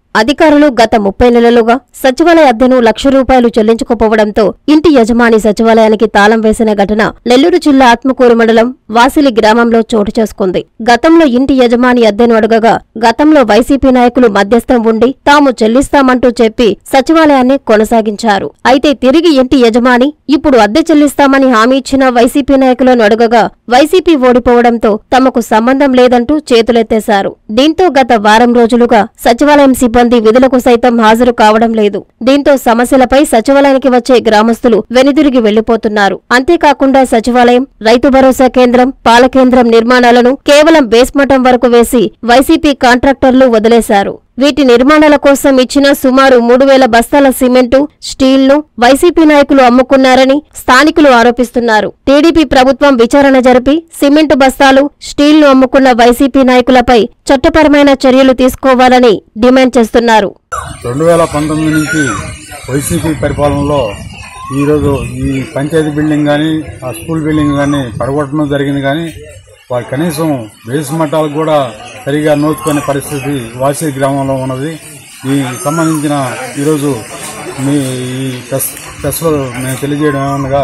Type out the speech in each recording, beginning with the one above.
అధికారులు గత 30 నెలలుగా సచివాలయ అద్దెను ₹1,00,000 చెల్లించకపోవడంతో ఇంటి యజమాని సచివాలయానికి తాళం వేసిన ఘటన నెల్లూరు జిల్లా ఆత్మకూరు మండలం వాసిలి గ్రామంలో చోటు చేసుకుంది. గతంలో ఇంటి యజమాని అద్దెను అడగగా గతంలో వైసీపీ నాయకులు మధ్యస్థం ఉండి తాము చెల్లిస్తామంటూ చెప్పి సచివాలయాన్ని కొనసాగించారు. అయితే తిరిగి ఇంటి యజమాని ఇప్పుడు అద్దె చెల్లిస్తామని హామీ ఇచ్చిన వైసీపీ నాయకులను అడగగా వైసీపీ ఓడిపోవడంతో తమకు సంబంధం లేదంటూ చేతులెత్తేశారు. దీంతో గత వారం రోజులుగా సచివాలయం సిబ్బంది విధులకు సైతం హాజరు కావడం లేదు. దీంతో సమస్యలపై సచివాలయానికి వచ్చే గ్రామస్తులు వెనుదిరిగి వెళ్లిపోతున్నారు. అంతేకాకుండా సచివాలయం, రైతు భరోసా కేంద్రం, పాల కేంద్రం నిర్మాణాలను కేవలం బేస్మఠం వరకు వేసి వైసీపీ కాంట్రాక్టర్లు వదిలేశారు. వీటి నిర్మాణాల కోసం ఇచ్చిన సుమారు 3,000 బస్తాల సిమెంటు, స్టీల్ను వైసీపీ నాయకులు అమ్ముకున్నారని స్థానికులు ఆరోపిస్తున్నారు. టీడీపీ ప్రభుత్వం విచారణ జరిపి సిమెంటు బస్తాలు, స్టీల్ను అమ్ముకున్న వైసీపీ నాయకులపై చట్టపరమైన చర్యలు తీసుకోవాలని డిమాండ్ చేస్తున్నారు. 2019 నుంచి వైసీపీ పరిపాలనలో ఈరోజు ఈ పంచాయతీ బిల్డింగ్ కానీ, ఆ స్కూల్ బిల్డింగ్ కానీ పడగొట్టడం జరిగింది. కానీ వారు కనీసం బేస్ మట్టాలకు కూడా సరిగా నోచుకునే పరిస్థితి వాసిలి గ్రామంలో ఉన్నది. ఈ సంబంధించిన ఈరోజు మీ ఈ ప్రెస్లో మేము తెలియజేయడం ఏమనగా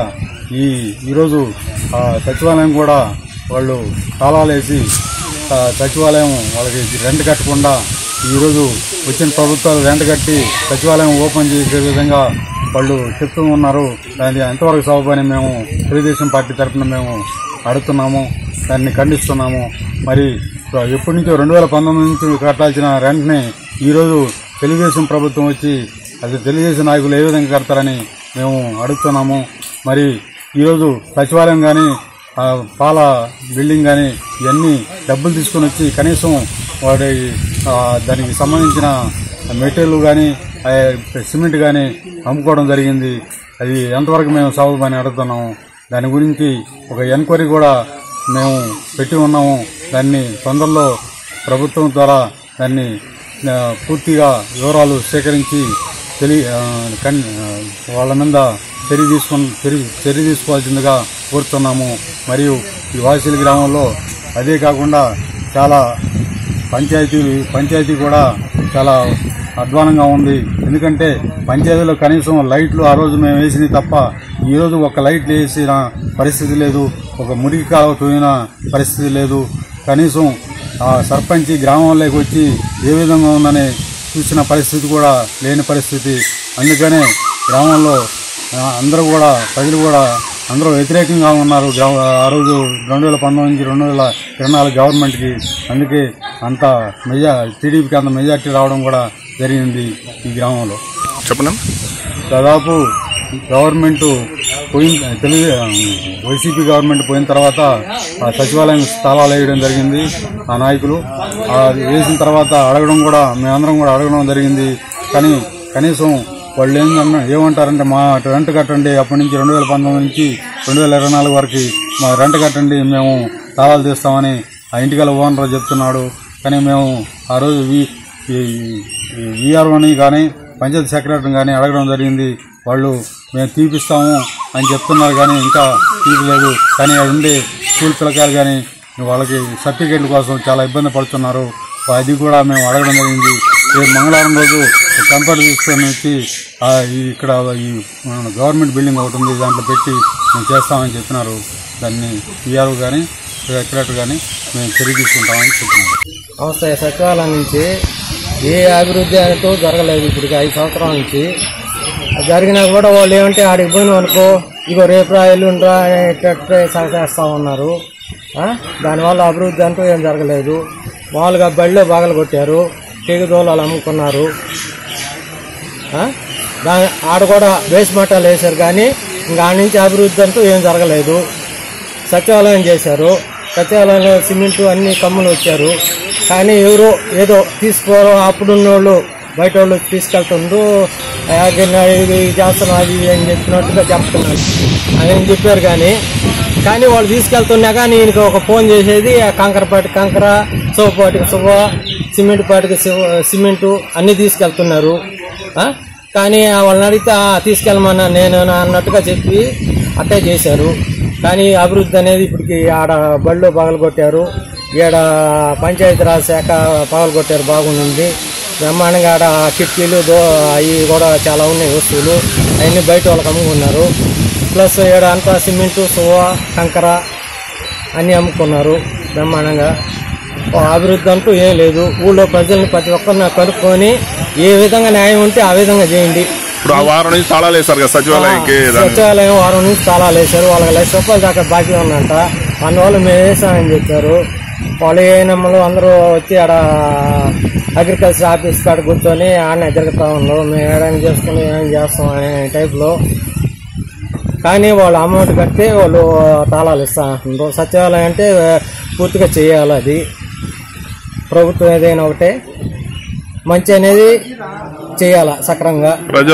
ఈరోజు సచివాలయం కూడా వాళ్ళు తాళాలేసి సచివాలయం వాళ్ళకి రెంట్ కట్టకుండా ఈరోజు వచ్చిన ప్రభుత్వాలు రెంట్ కట్టి సచివాలయం ఓపెన్ చేసే విధంగా వాళ్ళు చెప్తూ ఉన్నారు. దాన్ని ఎంతవరకు సబబని మేము తెలుగుదేశం పార్టీ తరఫున మేము అడుగుతున్నాము, దాన్ని ఖండిస్తున్నాము. మరి ఎప్పటి నుంచో 2019 నుంచి కట్టాల్సిన రెంట్ని ఈరోజు తెలుగుదేశం ప్రభుత్వం వచ్చి అది తెలుగుదేశం నాయకులు ఏ విధంగా కడతారని మేము అడుగుతున్నాము. మరి ఈరోజు సచివాలయం కానీ, పాల బిల్డింగ్ కానీ ఇవన్నీ డబ్బులు తీసుకుని వచ్చి కనీసం వాడి దానికి సంబంధించిన మెటీరియల్ కానీ, సిమెంట్ కానీ అమ్ముకోవడం జరిగింది. అది ఎంతవరకు మేము సబబని అడుగుతున్నాము. దాని గురించి ఒక ఎంక్వైరీ కూడా మేము పెట్టి ఉన్నాము. దాన్ని తొందరలో ప్రభుత్వం ద్వారా దాన్ని పూర్తిగా వివరాలు సేకరించి వాళ్ళ మీద చర్య తీసుకోవాల్సిందిగా కోరుతున్నాము. మరియు ఈ వాసిలి గ్రామంలో అదే కాకుండా చాలా పంచాయతీ కూడా చాలా అధ్వానంగా ఉంది. ఎందుకంటే పంచాయతీలో కనీసం లైట్లు ఆ రోజు మేము వేసినవి తప్ప ఈరోజు ఒక లైట్లు వేసిన పరిస్థితి లేదు, ఒక మురికి కాలువ తోయిన పరిస్థితి లేదు. కనీసం సర్పంచ్ గ్రామంలోకి వచ్చి ఏ విధంగా ఉందని చూసిన పరిస్థితి కూడా లేని పరిస్థితి. అందుకనే గ్రామంలో అందరూ కూడా ప్రజలు కూడా అందరూ వ్యతిరేకంగా ఉన్నారు ఆ రోజు 2019 నుంచి 2024 గవర్నమెంట్కి. అందుకే అంత టీడీపీకి అంత మెజార్టీ రావడం కూడా జరిగింది ఈ గ్రామంలో. చెప్పండి. దాదాపు గవర్నమెంట్ వైసీపీ గవర్నమెంట్ పోయిన తర్వాత ఆ సచివాలయం స్థలాలు వేయడం జరిగింది. ఆ నాయకులు వేసిన తర్వాత అడగడం కూడా మేమందరం కూడా అడగడం జరిగింది. కానీ కనీసం వాళ్ళు ఏమంటారంటే మా రెంట్ కట్టండి, అప్పటి నుంచి 2019 నుంచి 2024 వరకు మా రెంట్ కట్టండి, మేము తాళాలు తీస్తామని ఆ ఇంటికల ఓనర్ చెప్తున్నాడు. కానీ మేము ఆ రోజు వీఆర్ఓని కానీ పంచాయతీ సెక్రటరీని కానీ అడగడం జరిగింది. వాళ్ళు మేము తీపిస్తాము అని చెప్తున్నారు కానీ ఇంకా తీపలేదు. కానీ అక్కడ ఉండే స్కూల్ పిల్లకాయలు కానీ వాళ్ళకి సర్టిఫికేట్ల కోసం చాలా ఇబ్బంది పడుతున్నారు. అది కూడా మేము అడగడం జరిగింది. రేపు మంగళవారం రోజు కంప్యూటర్ తీసుకొని వచ్చి ఇక్కడ ఈ గవర్నమెంట్ బిల్డింగ్ ఒకటి ఉంది, దాంట్లో పెట్టి మేము చేస్తామని చెప్పినారు. దాన్ని వీఆర్ఓ కానీ సెక్రటరీ కానీ మేము చర్య తీసుకుంటామని చెప్పినారు. నమస్తే. సచివాలయం నుంచి ఏ అభివృద్ధి అంటూ జరగలేదు. ఇప్పుడు 5 సంవత్సరాల నుంచి జరిగినా కూడా వాళ్ళు ఏమంటే ఆడికి పోయిన అనుకో ఇగో రేపు ఎల్లుండ్రా చేస్తా ఉన్నారు. దానివల్ల అభివృద్ధి అంటూ ఏం జరగలేదు. మామూలుగా బళ్ళో బాగలు కొట్టారు, తెగుదోళాలు అమ్ముకున్నారు. ఆడ కూడా బేస్ మట్టాలు వేశారు. కానీ ఇంకా ఆడ నుంచి అభివృద్ధి అంటూ ఏం జరగలేదు. సచివాలయం చేశారు. సచివాలయంలో సిమెంటు అన్ని కమ్ములు వచ్చారు. కానీ ఎవరో ఏదో తీసుకోవడం అప్పుడున్న వాళ్ళు బయట వాళ్ళు తీసుకెళ్తుండ్రు, ఇది చేస్తున్నాం అది అని చెప్పినట్టుగా చెప్తున్నారు అని చెప్పారు. కానీ వాళ్ళు తీసుకెళ్తున్నా కానీ ఈయనకి ఒక ఫోన్ చేసేది కంకరపాటికి కంకర, సోపాటికి సువ్వ, సిమెంట్ పాటికి సిమెంటు అన్నీ తీసుకెళ్తున్నారు. కానీ వాళ్ళని అడిగితే తీసుకెళ్ళమన్నా నేను అన్నట్టుగా చెప్పి అట్టే చేశారు. కానీ అభివృద్ధి అనేది ఇప్పటికి ఆడ బళ్ళు పగలగొట్టారు, ఈడ పంచాయతీరాజ్ శాఖ పగలగొట్టారు, బాగుంది. బ్రహ్మాండంగా ఆడ కిటికీలు అవి కూడా చాలా ఉన్నాయి వస్తువులు, అవన్నీ బయట వాళ్ళకి అమ్ముకున్నారు. ప్లస్ ఈడ అంతా సిమెంటు, సువ్వ, కంకర అన్నీ అమ్ముకున్నారు బ్రహ్మాండంగా. అభివృద్ధి అంటూ ఏం లేదు. ఊళ్ళో ప్రజల్ని ప్రతి ఒక్కరిని కనుక్కొని ఏ విధంగా న్యాయం ఉంటే ఆ విధంగా చేయండి. ఇప్పుడు ఆ వారం నుంచి తాళాలు వేశారు కదా సచివాలయంకి. సచివాలయం వారం నుంచి తాళాలు వేశారు. వాళ్ళకి ₹1,00,000 దాకా బాకీ ఉందంట. అందువల్ల మేము వేసామని చెప్పారు. వాళ్ళు ఏనమ్మలు అందరూ వచ్చి ఆడ అగ్రికల్చర్ ఆఫీస్ కాడ కూర్చొని ఆడనే జరుగుతూ ఉన్నాం. మేము ఏడాది చేసుకుని ఏం చేస్తాం అనే టైప్లో. కానీ వాళ్ళు అమౌంట్ కడితే వాళ్ళు తాళాలు ఇస్తా అంటున్నారు. సచివాలయం అంటే పూర్తిగా చేయాలి. అది ప్రభుత్వం ఏదైనా ఒకటే మంచి అనేది చేయాలా సక్రంగా.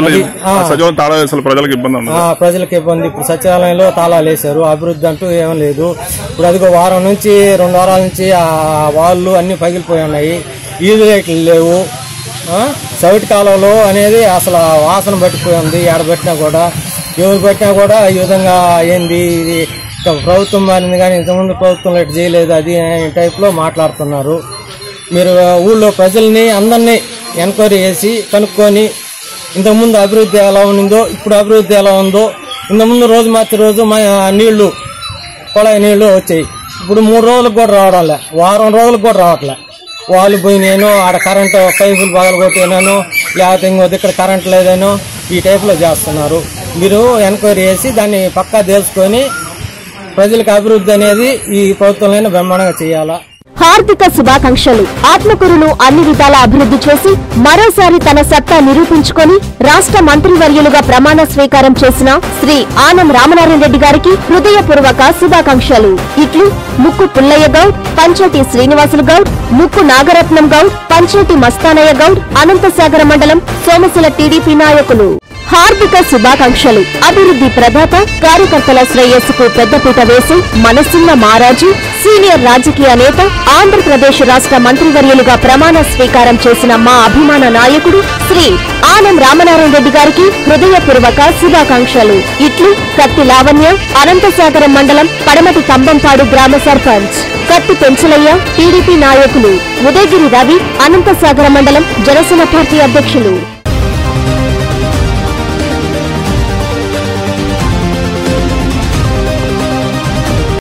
ప్రజలకు ఇబ్బంది. ఇప్పుడు సచివాలయంలో తాళాలు వేశారు. అభివృద్ధి అంటూ ఏం లేదు. ఇప్పుడు అదిగో వారం నుంచి 2 వారాల నుంచి ఆ వాళ్ళు అన్ని పగిలిపోయి ఉన్నాయి. ఈదు లైట్లు లేవు. సౌటి కాలంలో అనేది అసలు వాసన పట్టిపోయి ఉంది. ఎడబెట్టినా కూడా ఎవరు పెట్టినా కూడా ఈ విధంగా ఏంది ఇది ప్రభుత్వం మారింది కానీ ఇంతకుముందు ప్రభుత్వం ఇట్లా చేయలేదు అది టైప్లో మాట్లాడుతున్నారు. మీరు ఊళ్ళో ప్రజల్ని అందరినీ ఎంక్వైరీ చేసి కనుక్కొని ఇంతకుముందు అభివృద్ధి ఎలా ఉందో ఇప్పుడు అభివృద్ధి ఎలా ఉందో. ఇంతకుముందు రోజు మార్చి రోజు నీళ్లు కొళాయి నీళ్లు వచ్చాయి. ఇప్పుడు 3 రోజులకు కూడా రావడంలే, వారం రోజులకు కూడా రావట్లే. వాళ్ళు పోయినాను ఆడ కరెంటు పైపులు పగలగొట్టినాను, లేకపోతే ఇంకోటి ఇక్కడ కరెంట్ లేదేనో ఈ టైప్లో చేస్తున్నారు. మీరు ఎంక్వైరీ చేసి దాన్ని పక్కా తెలుసుకొని ప్రజలకు అభివృద్ధి అనేది ఈ ప్రభుత్వంలో బ్రహ్మాండంగా చేయాలా. హార్దిక శుభాకాంక్షలు. ఆత్మకూరును అన్ని విధాల అభివృద్ధి చేసి మరోసారి తన సత్తా నిరూపించుకొని రాష్ట్ర మంత్రివర్యులుగా ప్రమాణ స్వీకారం చేసిన శ్రీ ఆనం రామనారాయణ రెడ్డి గారికి హృదయపూర్వక శుభాకాంక్షలు. ఇట్లు ముక్కు పుల్లయ్య గౌడ్, పంచాయతీ శ్రీనివాసులు గౌడ్, ముక్కు నాగరత్నం గౌడ్, పంచాయతీ మస్తానయ్య గౌడ్, అనంతసాగర మండలం సోమశిల టీడీపీ నాయకులు. హార్దిక శుభాకాంక్షలు. అభివృద్ధి ప్రదాత, కార్యకర్తల శ్రేయస్సుకు పెద్దపీట వేసి మనసున్న మహారాజు, సీనియర్ రాజకీయ నేత, ఆంధ్రప్రదేశ్ రాష్ట్ర మంత్రివర్యులుగా ప్రమాణ స్వీకారం చేసిన మా అభిమాన నాయకుడు శ్రీ ఆనం రామనారాయణ రెడ్డి గారికి హృదయపూర్వక శుభాకాంక్షలు. ఇట్లు కత్తి లావణ్య, అనంతసాగరం మండలం పడమటి కంబంపాడు గ్రామ సర్పంచ్. కత్తి పెంచలయ్య, టీడీపీ నాయకులు. ఉదయగిరి రవి, అనంతసాగర మండలం జనసేన పార్టీ అధ్యక్షులు.